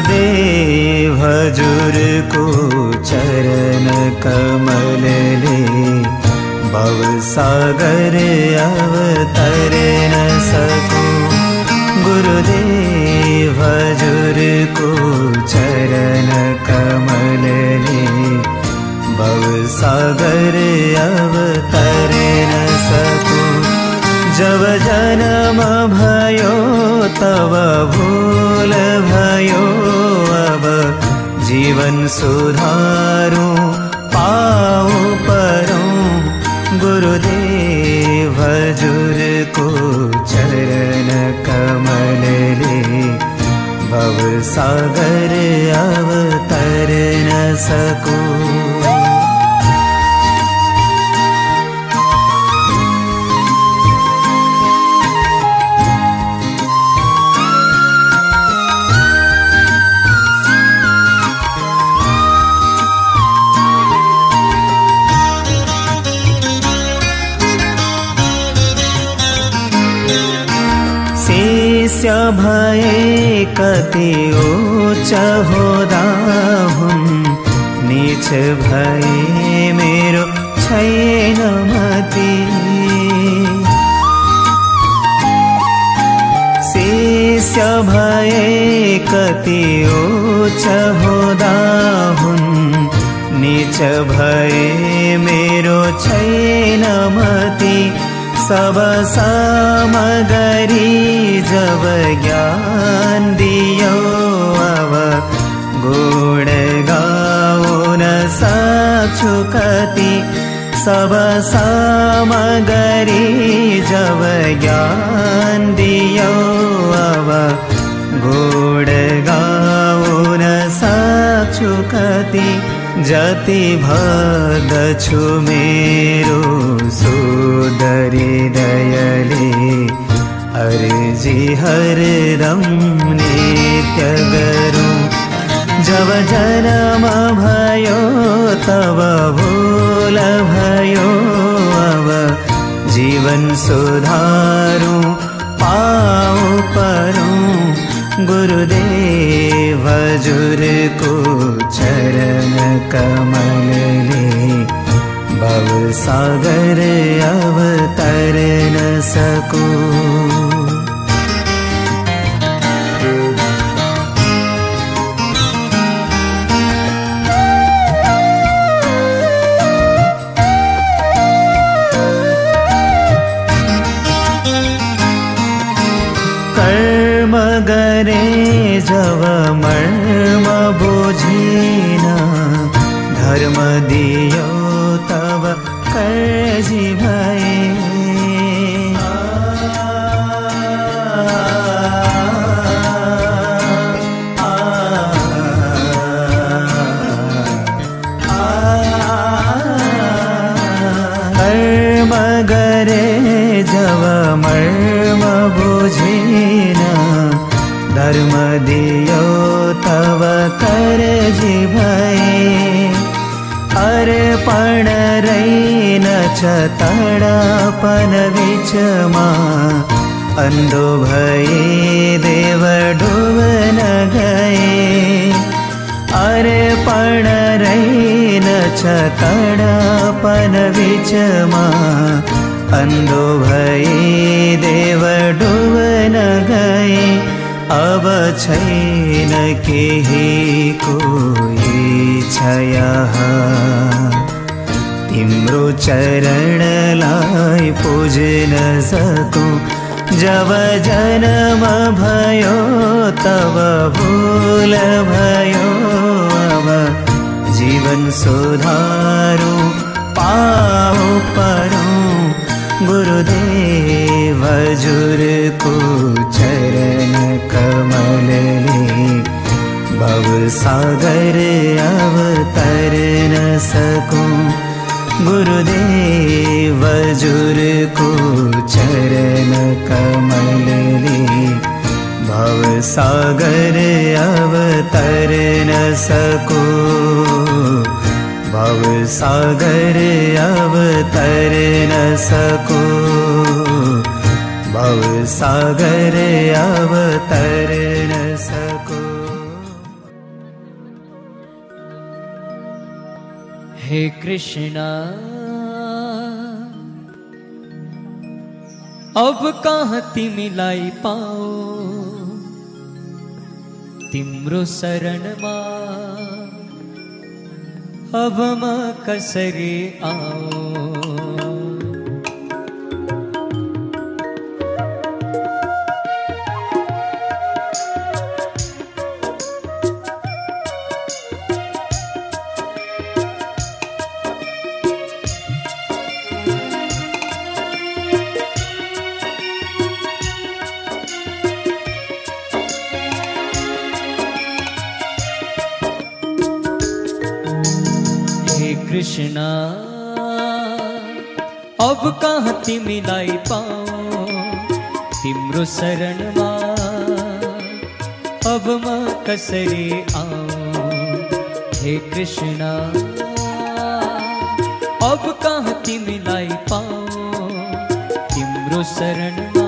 गुरुदेव हजुर को चरण कमल ले भव सागर अवतर न सकूं। गुरुदेव हजुर को चरण कमल ले भव सागर अवतर न सकूं। जब जन्म भयो तब भूल भयो, अब जीवन सुधारूं पाऊं परूं। गुरुदेव हजुर को चरण कमल ले भव सागर अवतर न सकूं। शिष्य भये कति उच्च होदा हुन्, नीच भए मेरो छैन मति। शिष्य भए कति उच्च होदा हुन्, नीच भए मेरो छैन मति। सब सामग्री जब ज्ञान दियो, अब गुण गाउन सक्छु कति। सब सामग्री जब ज्ञान दियो, अब गुण गाउन सक्छु कति। जति भग्दछु मेरो सुदरी दयले, अर्जी हरदम नित्य गरूं। जब जन्म भयो तब भूल भयो, अब जीवन सुधारूं पाऊं परूं। गुरुदेव हजुर को चरण कमल ले भव सागर अवतर न सकूं। कर्म गरे जब मर्म बुझिन, धर्म दियो तब कर्जी भए। कर्म गरे जब मर्म बुझिन, धर्म दियो तब कर्जी भए। अर्पण रहिन छ तडपन बिचमा, अन्धो भए देव डुबन गए। अर्पण रहिन छ तडपन बिचमा, अन्धो भए देव डुबन गए। अब छैन केही कोही छया, तिम्रो चरणलाई पुज्न सकूं। जब जन्म भयो तब भूल भयो, अब जीवन सुधारूं पाऊं परूं। गुरुदेव हजुर को चरण कमल ले भव सागर अवतर न सकूं। गुरुदेव हजुर को चरण कमल ले भव सागर अवतर न सकूं। भव सागर अवतर न सकूं। भव सागर अवतर न सकूं। हे कृष्णा अब कहाँ तिमीलाई पाओ तिम्रो शरणमा अब म कसरी आओ। कृष्णा अब कहाँ तिमीलाई पाओ तिम्रो शरणमा अब म कसरी आओ। हे कृष्णा अब कहाँ तिमीलाई पाओ तिम्रो शरणमा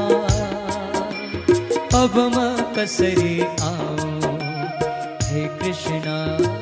अब म कसरी आओ। हे कृष्णा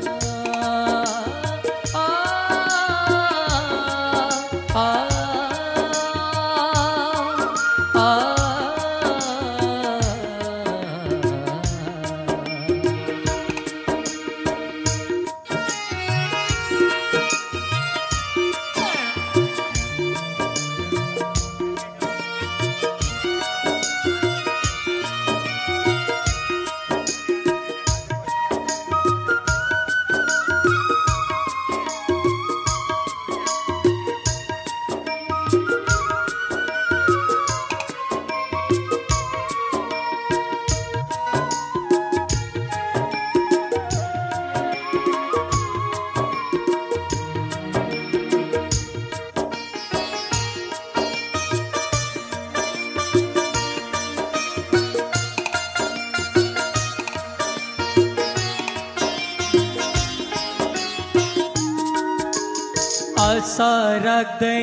आशा राख्दै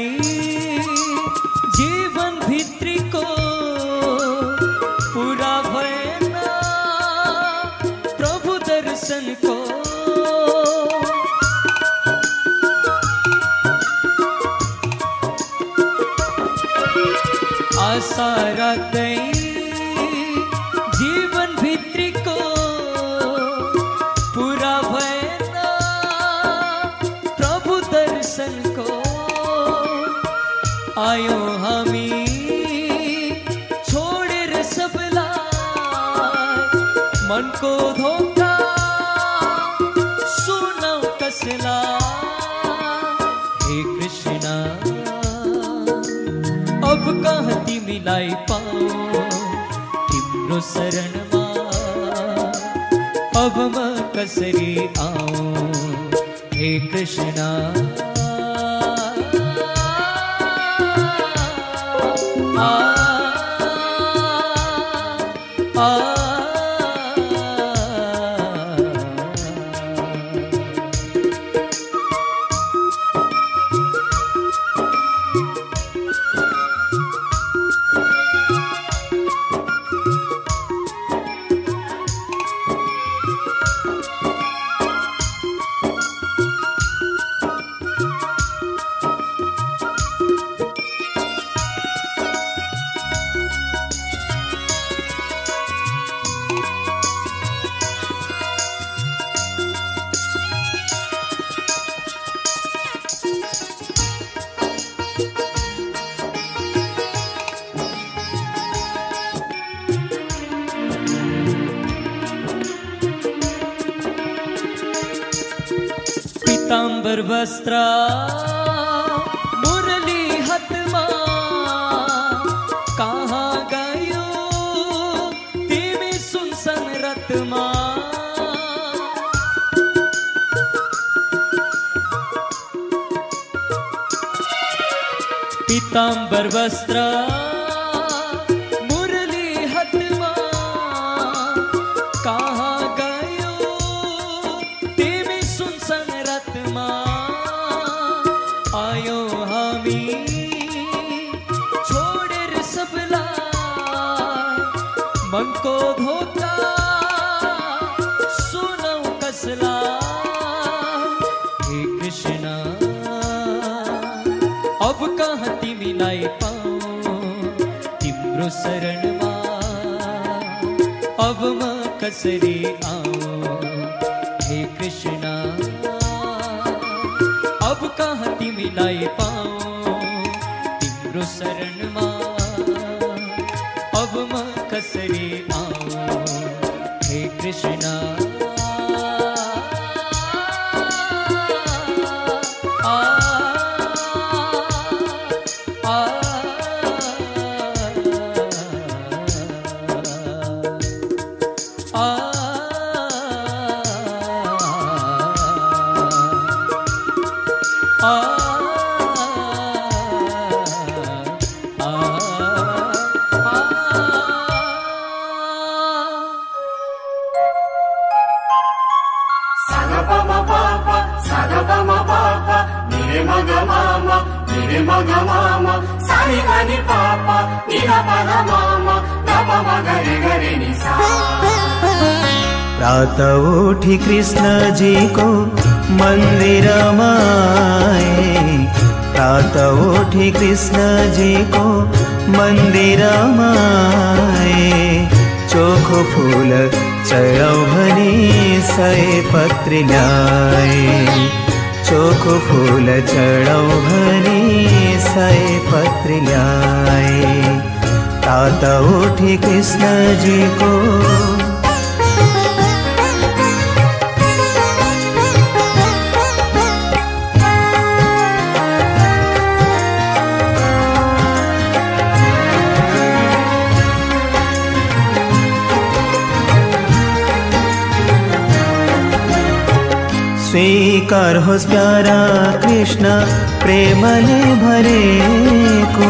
जीवन भित्रीको पूरा भएन प्रभु दर्शनको। आशा राख्दै जीवन भित्रीको पूरा भएन प्रभु दर्शनको। आयो हामी छोडेर सबलाई मनको धोका सुनाऊ कसलाई। हे कृष्णा अब कहाँ तिमीलाई पाओ तिम्रो शरणमा अब म कसरी आऊँ। हे कृष्णा पीताम्बर वस्त्र मुरली हातमा कहाँ गयो तिमी सुनसान रातमा। पीताम्बर वस्त्र मुरली हातमा कहाँ गयो तिमी सुनसान रातमा। आयो हामी छोडेर सबलाई मनको धोका सुनाऊ कसलाई। हे कृष्णा अब कहाँ तिमीलाई पाऊँ तिम्रो शरणमा, अब म कसरी आऊँ हे कृष्ण। अब कहाँ तिमीलाई पाऊँ तिम्रो शरणमा, अब म कसरी आऊँ हे कृष्ण। प्रातः उठी कृष्ण जी को मंदिर माए, प्रातः उठी कृष्ण जी को मंदिर माए। चोखो फूल चढ़ाओ भनी सयपत्री ल्याए, चोखो फूल चढ़ाओ भनी सयपत्री ल्याए। प्रातः उठी कृष्ण जी को स्वीकार होस् प्यारा कृष्ण प्रेमले भरेको,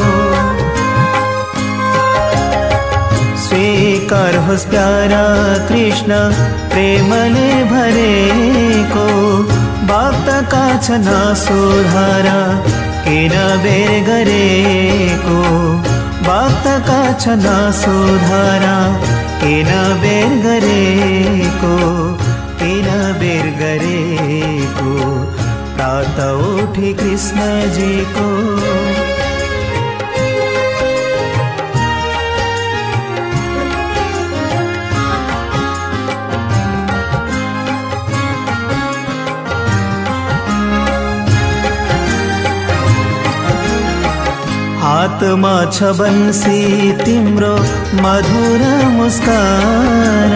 स्वीकार होस् प्यारा कृष्ण प्रेमले भरेको। भक्तका छन् सुधारा किन बेर गरेको, भक्तका छन् सुधारा किन बेर गरेको, किन बेर गरेको। प्रातः उठी कृष्ण जी को हातमा छ बन्सी तिम्रो मधुर मुस्कान,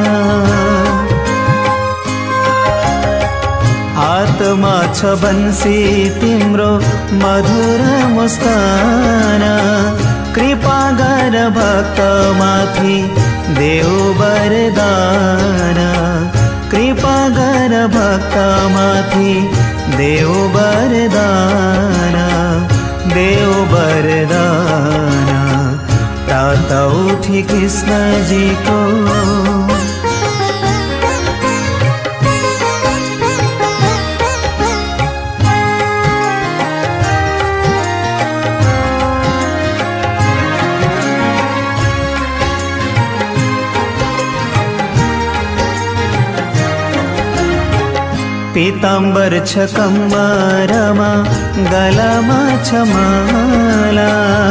हातमा छ बन्सी तिम्रो मधुर मुस्कान। कृपा गर भक्त माथि देऊ वरदान, कृपा गर भक्त माथि देऊ वरदान, देऊ वरदान। प्रातः उठी कृष्ण जी को पीताम्बर छ कम्मरमा गलामा छ माला,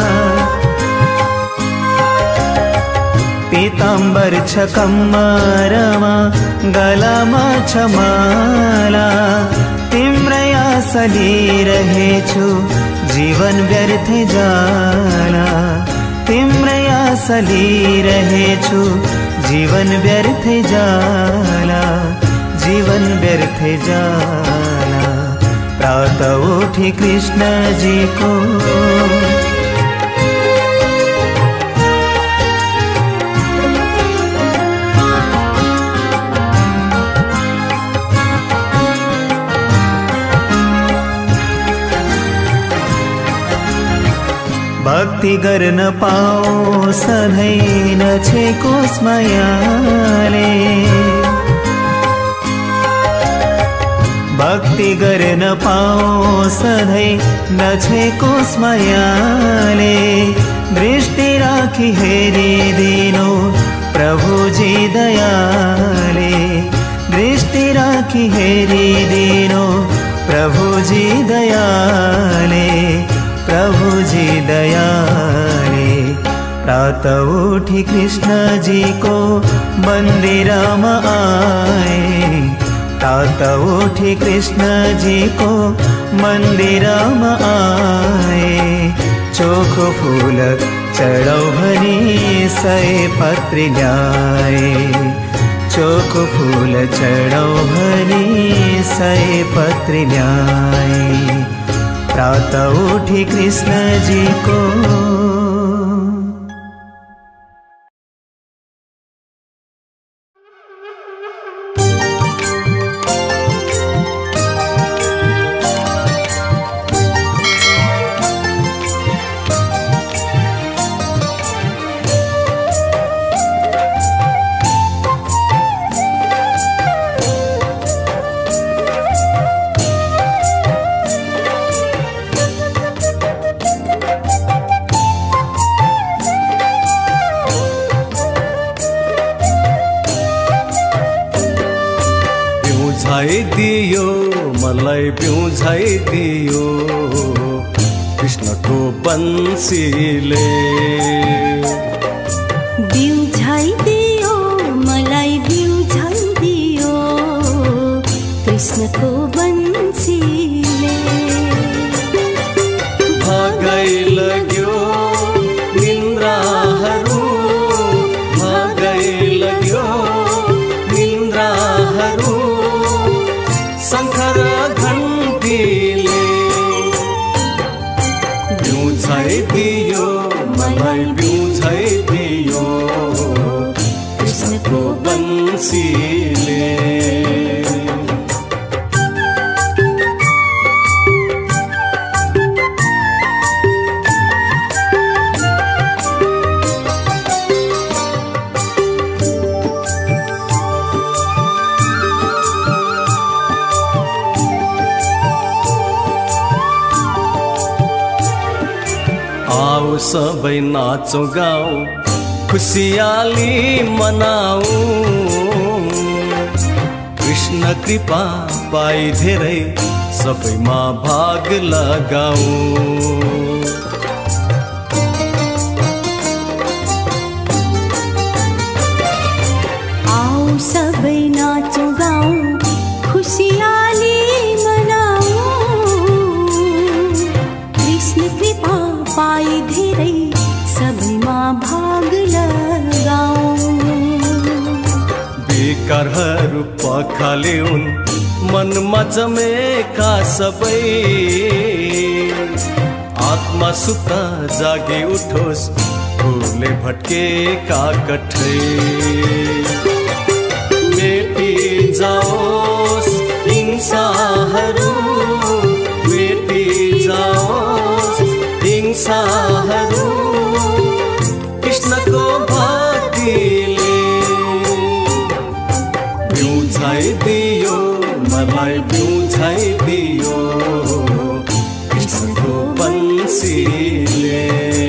पीताम्बर छ कम्मरमा गलामा छ माला। तिम्रै आशली रहेछु जीवन व्यर्थ जाला, तिम्रै आशली रहेछु जीवन व्यर्थ जाला, जीवन व्यर्थ जाला। प्रातः उठी कृष्ण जी को भक्ति गर्न पाओ सधैँ नछेको स्मयाले, भक्ति गर्न पाओ सधैँ नछेको स्मयाले। दृष्टि राखी हेरिदिनु प्रभुजी दयाले, दृष्टि राखी हेरिदिनु प्रभुजी दयाले, प्रभुजी दयाले। प्रातः उठी कृष्ण जी को मंदिर में आए। प्रातः उठी कृष्ण जी को मंदिर में आए। चोखो फूल चढ़ो भनी सय पत्र ल्याए। चोखो फूल चढ़ो भनी सय पत्र ल्याए। प्रातः उठी कृष्ण जी को। दियो मलाई पिउँझाइदियो कृष्णको बंसीले। बिउझाइदियो मलाई बिउझाइदियो कृष्णको बंसीले। भगाइ लग्यो निन्द्राहरू, भगाइ लग्यो निन्द्राहरू शंकर घंटीले। बिउझाइदियो मलाई बिउझाइदियो कृष्णको बंसीले। आओ सबै नाचौं गाऊं खुशियाली मनाऊं। कृष्ण कृपा पाई धेरै सबैमा भाग लगाऊं। आओ सबै नाचौं गाऊं खुशियाली मनाऊं। कृष्ण कृपा पाई धेरै सबैमा भाग लगाऊं। बेकारहरू पखाल्यून् मनमा जमेका सबै। आत्मा सुत्ता जागी उठोस् फूलले भट्केका कठै। मेटी जाओस् हिंसाहरू, मेटी जाओस् हिंसाहरू कृष्णको भक्तिले। बिउझाइदियो मलाई बिउझाइदियो कृष्णको बंसीले।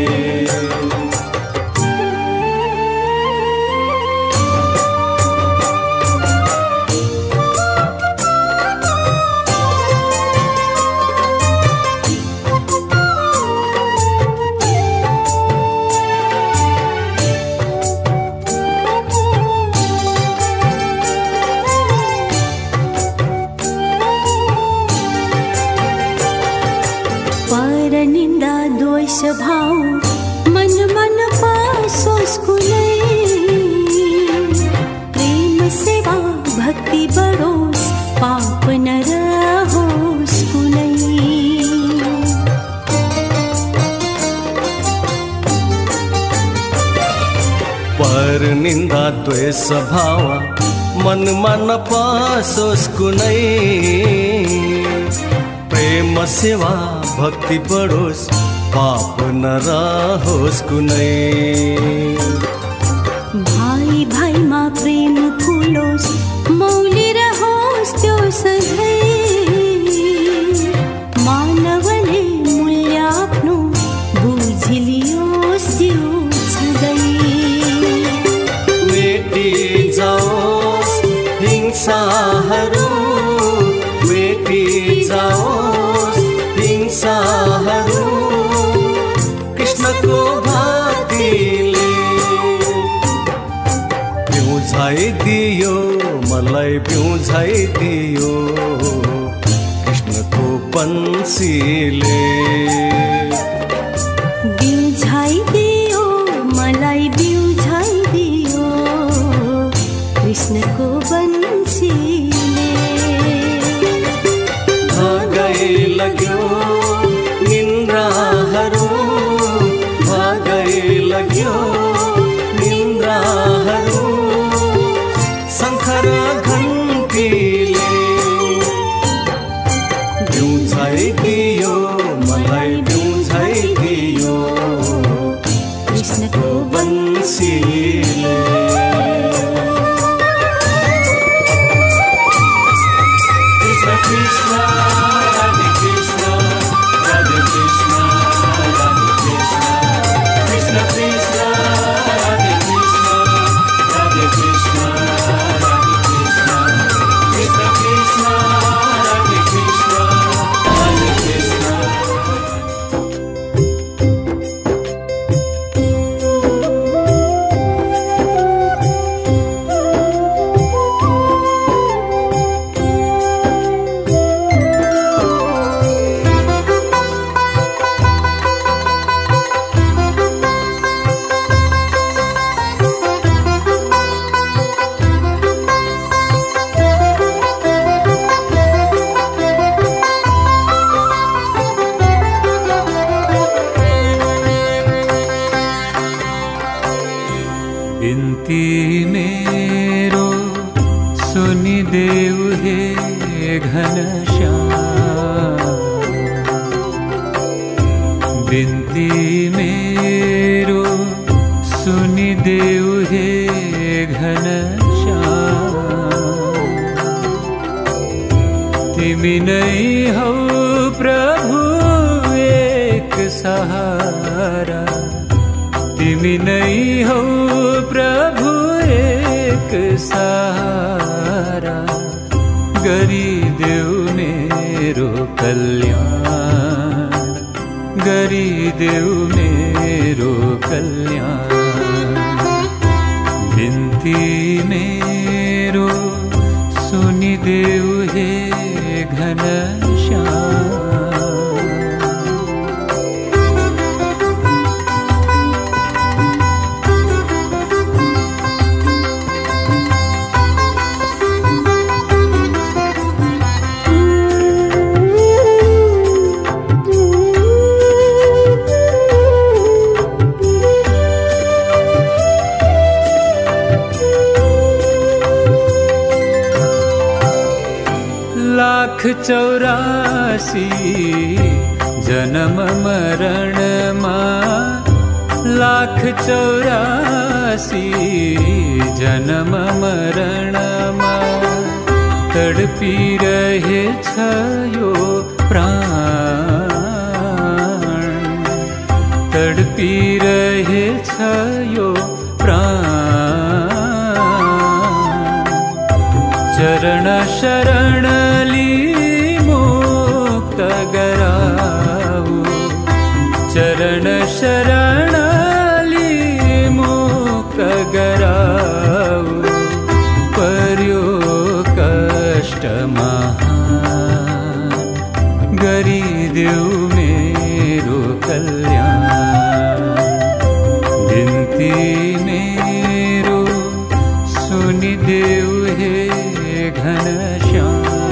परनिन्दा द्वेष भाव मन मन पासोस् कुनै। प्रेम सेवा भक्ति बढोस् पाप न रहोस् कुनै। परनिन्दा द्वेष भाव मन मन पासोस् कुनै। प्रेम सेवा भक्ति बढोस् पाप न रहोस् कुनै। भाइ भाइमा प्रेम फुलोस् मौली रहोस् त्यो सधैँ। मानवले मूल्य आफ्नो बुझिलियोस् त्यो सधैँ। मेटी जाओस् हिंसाहरू, मेटी जाओस् हिंसाहरू बिउझाइदियो मलाई बिउझाइदियो कृष्णको बंसीले। बिउझाइदियो मलाई बिउझाइदियो कृष्णको बंसीले। भागै लाग्यो निन्द्राहरू, भागै लाग्यो निन्द्राहरू शङ्ख र घन्टीले। बिउझाइदियो मलाई बिउझाइदियो कृष्णको बंसीले। Krishna, Radhe Krishna, Radhe Krishna, Radhe Krishna, Krishna Krishna, Radhe Krishna, Radhe Krishna, Radhe Krishna, Krishna Krishna, Radhe Krishna, Radhe Krishna. बिन्ती मेरो सुनिदेऊ हे घनश्याम। बिन्ती मेरो सुनिदेऊ हे घनश्याम। तिमी नै हौ प्रभु एक सहारा, तिमी नै हौ प्रभु एक सहारा। गरिदेऊ मेरो कल्याण, गरिदेऊ मेरो कल्याण। बिन्ती मेरो सुनिदेऊ हे घनश्याम। लाख 84 जन्म मरणमा, लाख 84 जन्म मरणमा तडपिरहेछ यो प्राण, तडपिरहेछ यो प्राण। चरण शरणली मुक्त गराऊ, चरण शरणली मुक्त गराऊ। पर्यो कष्ट महान, गरिदेऊ मेरो कल्याण। बिन्ती मेरो सुनिदेऊ हे घनश्याम।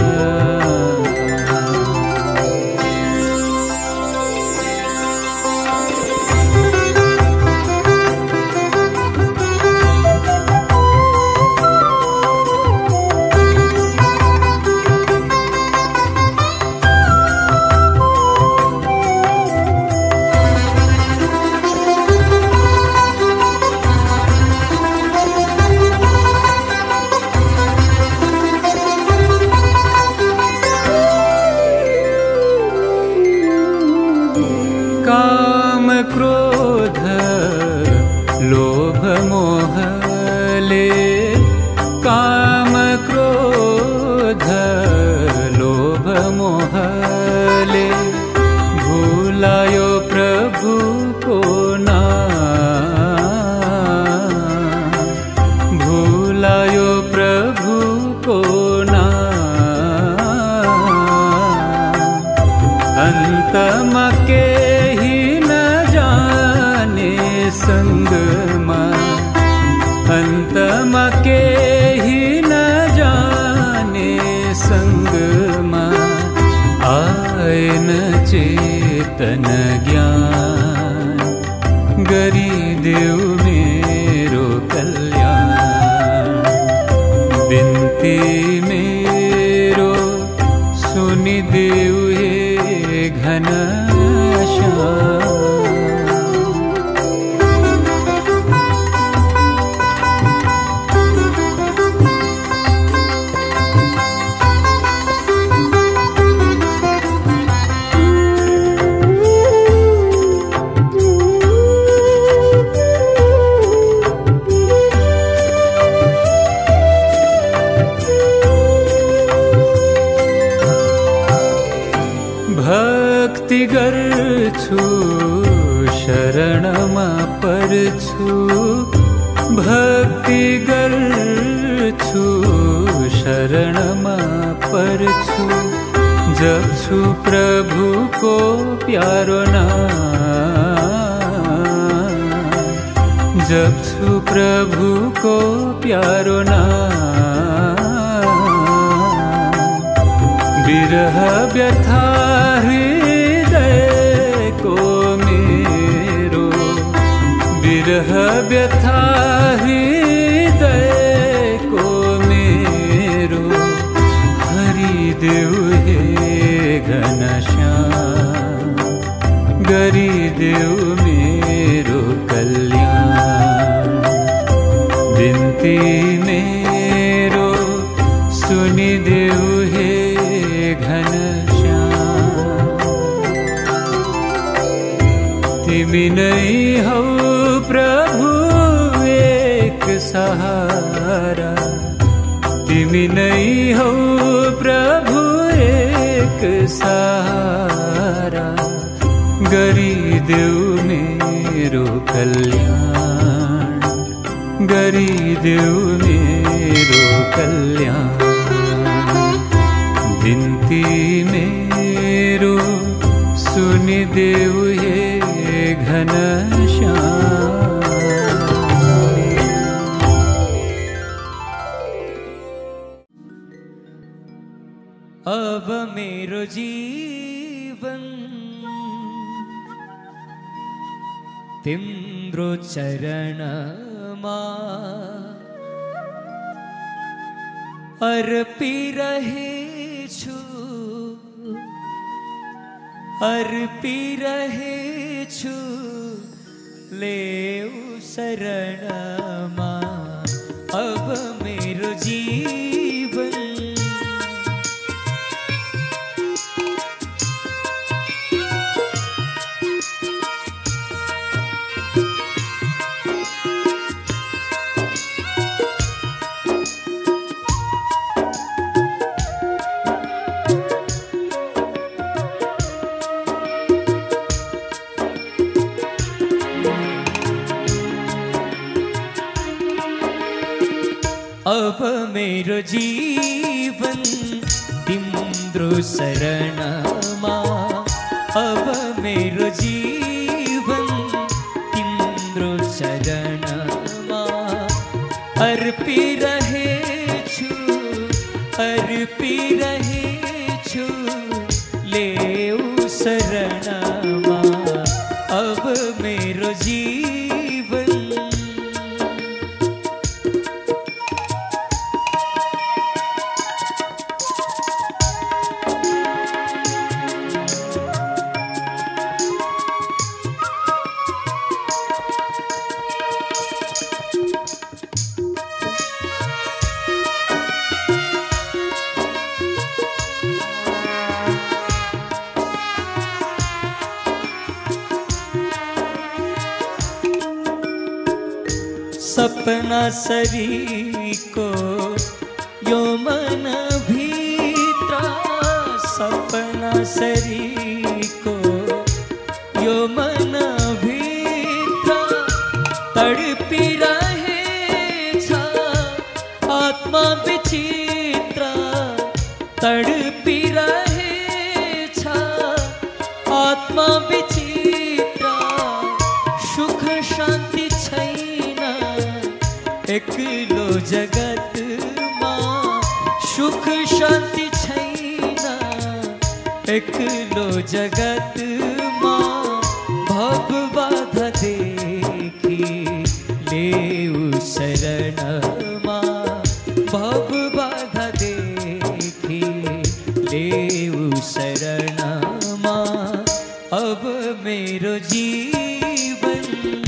काम क्रोध लोभ मोहले, काम क्रोध लोभ मोहले भुलायो प्रभुको नाम, भुलायो अन्तमा केही नजाने सङ्गमा आएन चेतन ज्ञान गरिदेऊ मेरो कल्याण। बिन्ती मेरो सुनिदेऊ हे घनश्याम। भक्ति गर्छु शरणमा पर्छु, भक्ति गर्छु शरणमा पर्छु। जप्छु प्रभुको प्यारो नाम, जप्छु प्रभुको प्यारो नाम। विरह व्यथा हृदयको मेरो, विरह व्यथा हृदयको मेरो। हरिदेऊ हे घनश्याम, गरिदेऊ मेरो कल्याण। बिन्ती मेरो सुनिदेऊ हे घनश्याम। तिमी नै हौ प्रभु एक सहारा, तिमी नै हौ प्रभु एक सहारा। गरिदेऊ मेरो कल्याण, गरिदेऊ मेरो कल्याण। बिन्ती मेरो सुनिदेऊ हे घनश्याम। अब मेरो जीवन तिम्रो चरणमा अर्पिरहेछु, अर्पिरहेछु। लेऊ शरणमा अब मेरो जीवन। अब मेरो जीवन तिम्रो शरणमा, अब मेरो जीवन तिम्रो शरणमा अर्पिरहेछु, अर्पिरहेछु। लेऊ शरणमा अब मेरो जीवन। सपना सरीको यो मन भित्र, सपना सरीको यो मन भित्र तडपिरहेछ आत्मा विचित्र, तडपिरहेछ आत्मा विचित्र। सुख शान्ति छैन एक एकलो जगत मां सुख शांति छैना, एकलो जगत मां भव बाधा देखी लेऊ शरण मां, भव बाधा देखी लेऊ शरण मां। अब मेरो जीवन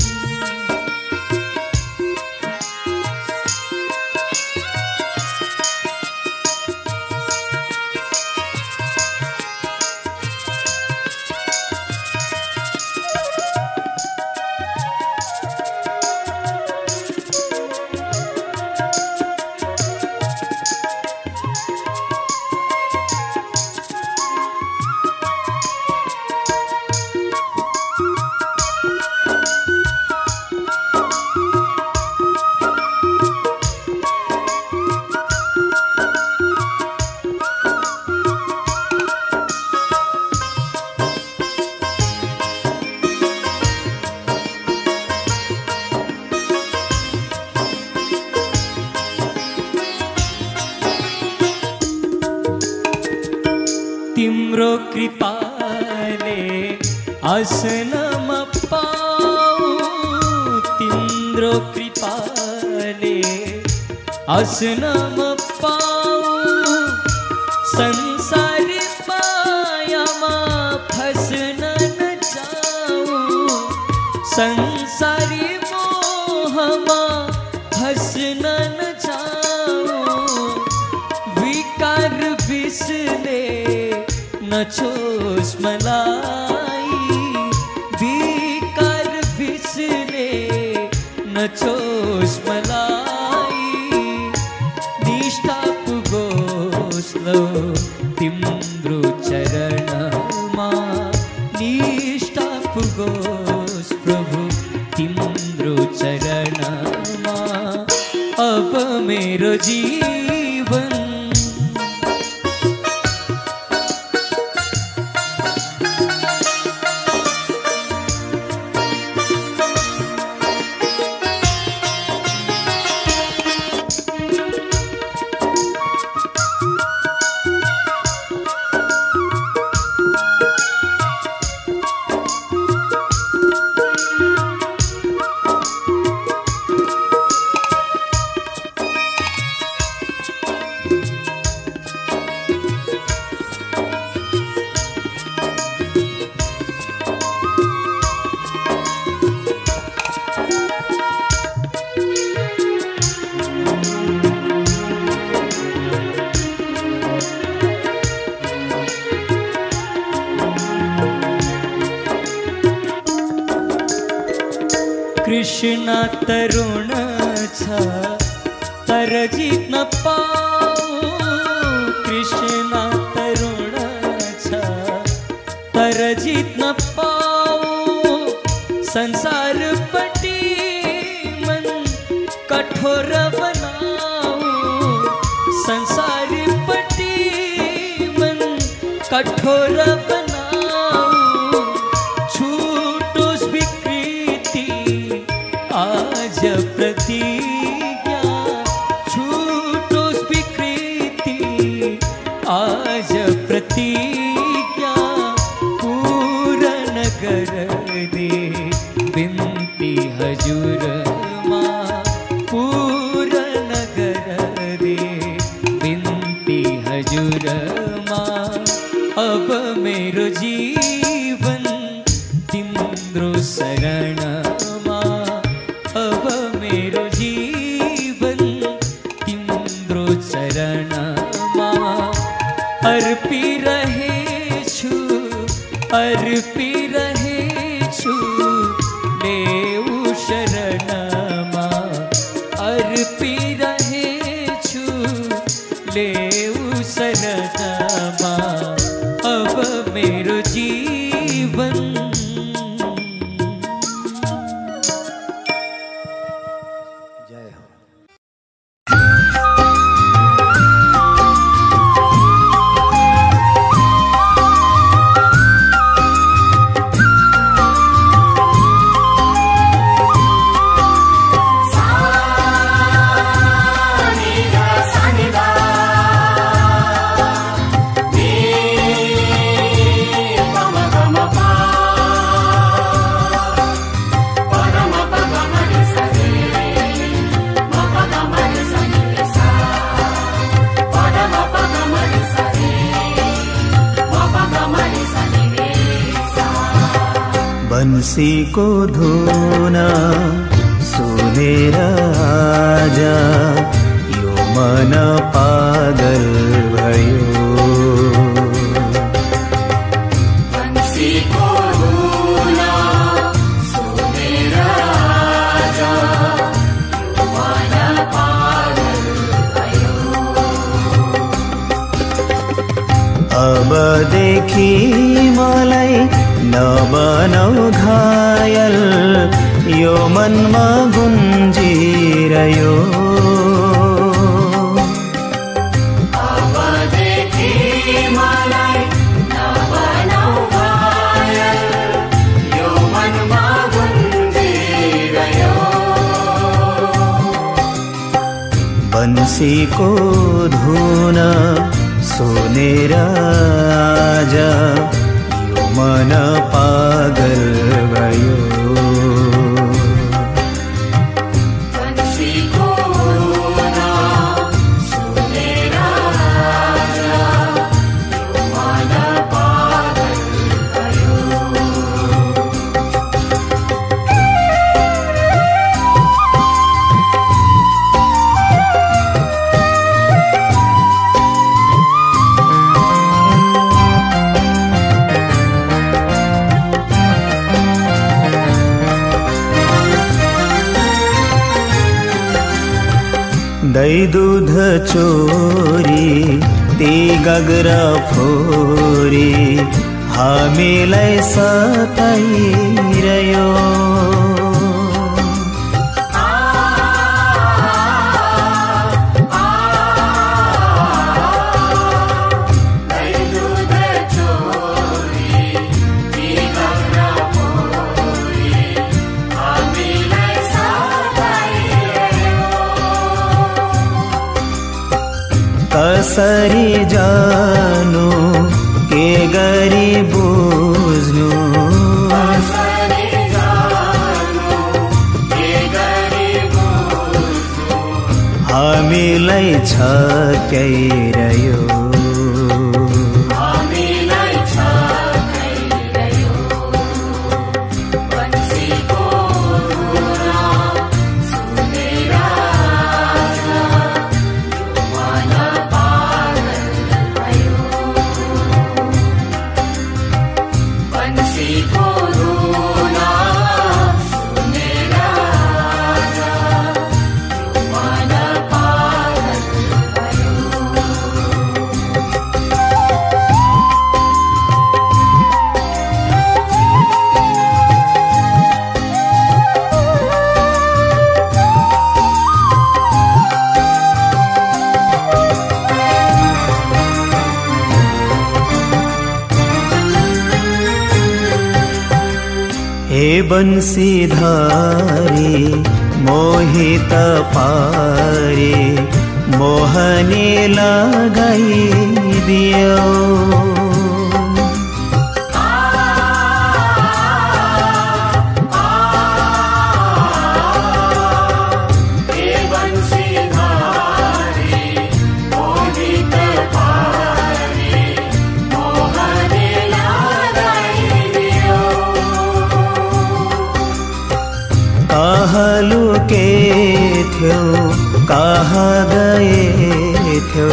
तिम्रो कृपाले आसनम पाऊ, तिम्रो कृपाले आसनम पाऊ। संसार मायामा फसन न जाऊं, संसारी मोहमा फसन न जाऊं। विकार विसले न छोस मलाई, विकार विसले न छोस मलाई। निष्ठा पुगोस्लो तिम्रो चरणमा, निष्ठा पुगोस् प्रभु तिम्रो चरणमा। अब मेरो जीवन कृष्ण तरुण छ तर जीत न पाऊ, कृष्ण तरुण छ तर जीत न पाऊ। संसार पटी मन कठोर बनाऊ, संसार पटी मन कठोर बनाऊ। छूटोस विकृति आज प्रतिज्ञा, छूटोस विकृति आज प्रतिज्ञा। पूर्ण कर दे बिनती हजूर माँ, पूर्ण कर दे बिनती हजूर माँ। अब मेरो जीवन तिम्रो शरण माँ, अब मेरो जीवन तिम्रो चरण माँ। अर्पी रहेछु, अर्पी रहेछु लेऊ शरण माँ, अर्पी रहेछु लेऊ शरण माँ। अब मेरो जीवन बंसीको धुन सुनेर आजा, यो मन पागल भयो। बंसीको धुन सुनेर आजा, यो मन पागल भयो। अबदेखि मलाई नबनाऊ घायल, यो मनमा गुन्जिरह्यो। अबदेखि मलाई नबनाऊ घायल, यो मनमा गुन्जिरह्यो। बंसीको धुन सुनेर आजा, यो मन पागल भयो। बंसीको धुन सुनेर आजा, यो मन पागल भयो। दही दूध चोरी ती गगरा फोरी, हामीलाई सताइरह्यो। कसरी जानु, के गरी बुझ्नु, हामीलाई छक्याइरह्यो। हे बंसीधारी मोहित पारी, मोहनी लगाइदियो। कहाँ लुके थियो, कहाँ गए थियो,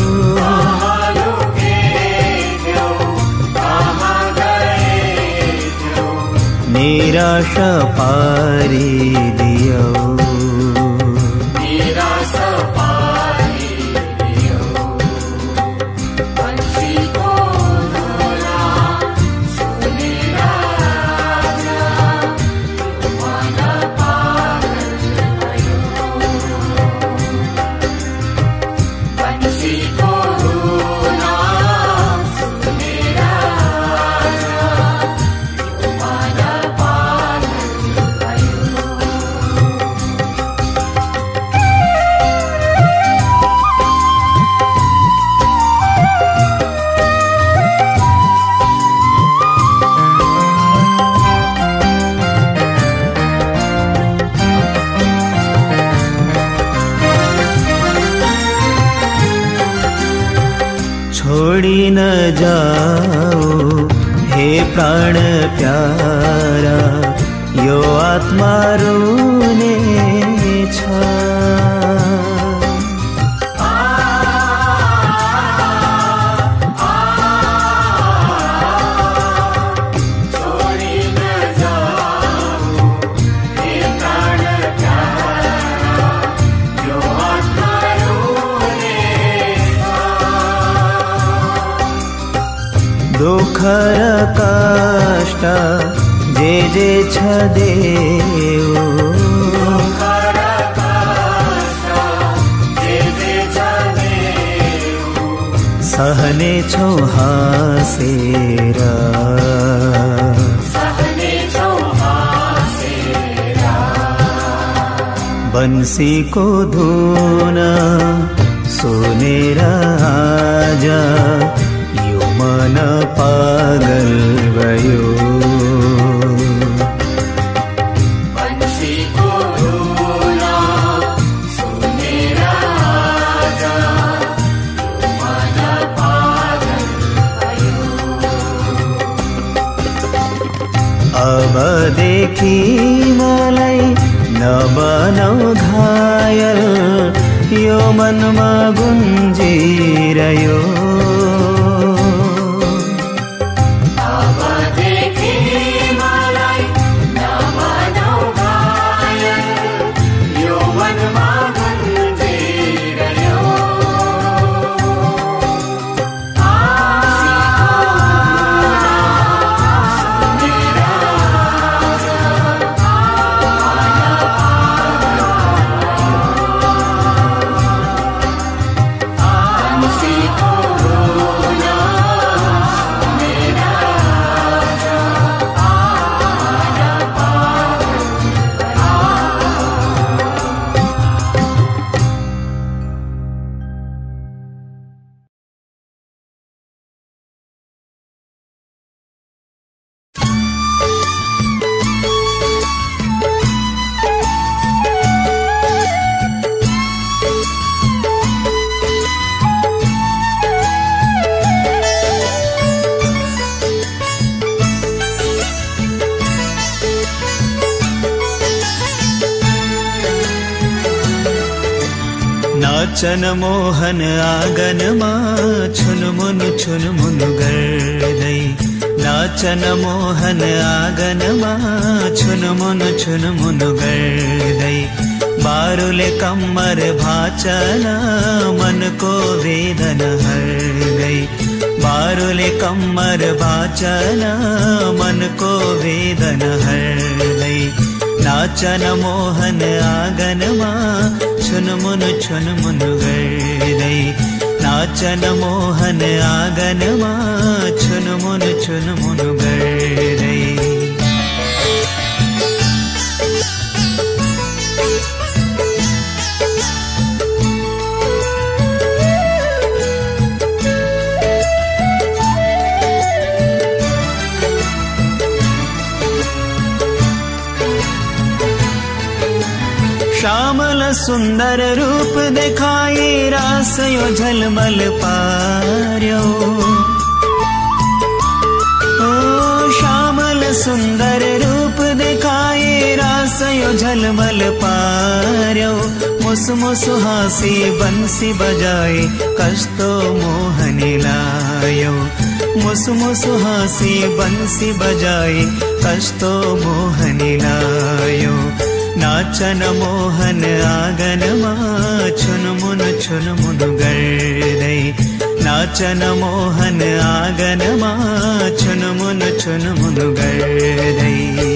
निराशा पारिदियो। छोड़ी न जाओ हे प्राण प्यारा यो आत्मा रुने छ। दुःख र कष्ट जे जे छ देऊ, सहने छौ हाँसेर, बंसीको धुन सुनेर आज यो मन पागल भयो। बंसीको धुन सुनेर आज यो मन पागल भयो। अबदेखि मलाई नबनाऊ घायल, यो मनमा गुन्जिरह्यो। अबदेखि मलाई नबनाऊ घायल, यो मनमा गुन्जिरह्यो। नाचन मोहन आँगनमा छुनमुन गर्दै, नाचन मोहन आँगनमा छुनमुन गर्दै, बारुले कम्मर भाचन मनको वेदना हर्दै, बारुले कम्मर भाचन मनको वेदना हर्दै। नाचन मोहन आँगनमा छुनमुन गर्दै, नाचन मोहन आँगनमा छुनमुन गर्दै। श्यामल सुन्दर रूप देखाए रास यो झलमल पार्यो। ओ श्यामल सुन्दर रूप देखाए रास यो झलमल पार्यो। मुसु मुसु हाँसी बंसी बजाए कस्तो मोहनी लायो। मुसु मुसु हाँसी बंसी बजाए कस्तो मोहनी लायो। नाचन मोहन आँगनमा छुनमुन गर्दै, नाचन मोहन आँगनमा छुनमुन गर्दै।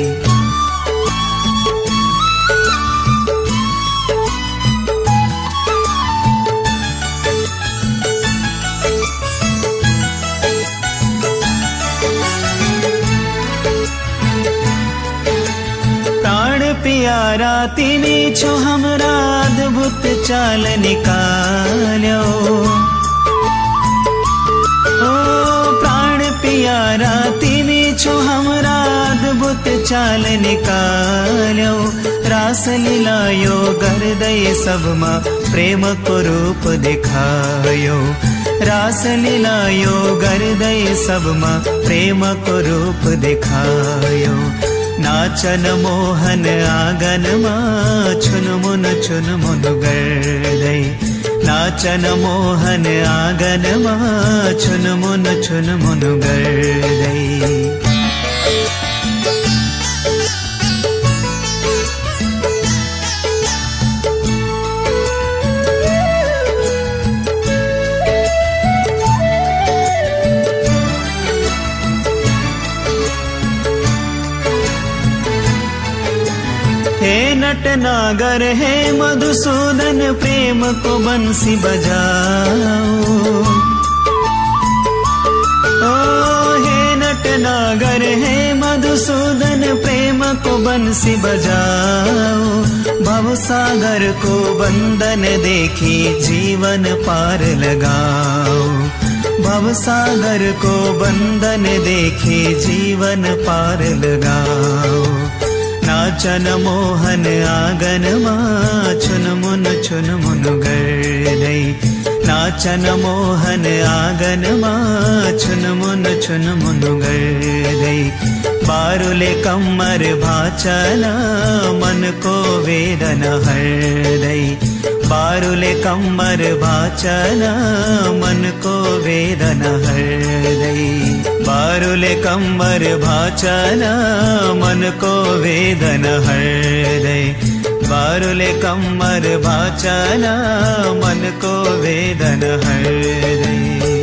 प्यारा तिमी छौ हमरा अद्भुत चाल निकाल्यो। ओ प्राण प्यारा तिमी छौ हमरा अद्भुत चाल निकाल्यो। रास लीलायो गर्दै सबमा प्रेमको रूप देखायो। रास लीला यो गर्दै सबमा प्रेमको रूप देखायो। नाचन मोहन आँगनमा छुनमुन गर्दै, नाचन मोहन आँगनमा छुनमुन गर्दै। हे नटनागर हे मधुसूदन प्रेम को बंसी बजाओ। ओ हे नटनागर हे मधुसूदन प्रेम को बंसी बजाओ। भवसागर को बंधन देखी जीवन पार लगाओ। भवसागर को बंधन देखी जीवन पार लगाओ। नाचन मोहन आँगनमा छुनमुन गर्दै, नाचन मोहन आँगनमा छुनमुन गर्दै। बारुले कम्मर भाचन मनको वेदना हर्दै। बारुले कम्मर भाचन मनको वेदना हर्दै। बारुले कम्मर भाचन मनको वेदना हर्दै। बारुले कम्मर भाचन मनको वेदना हर्दै।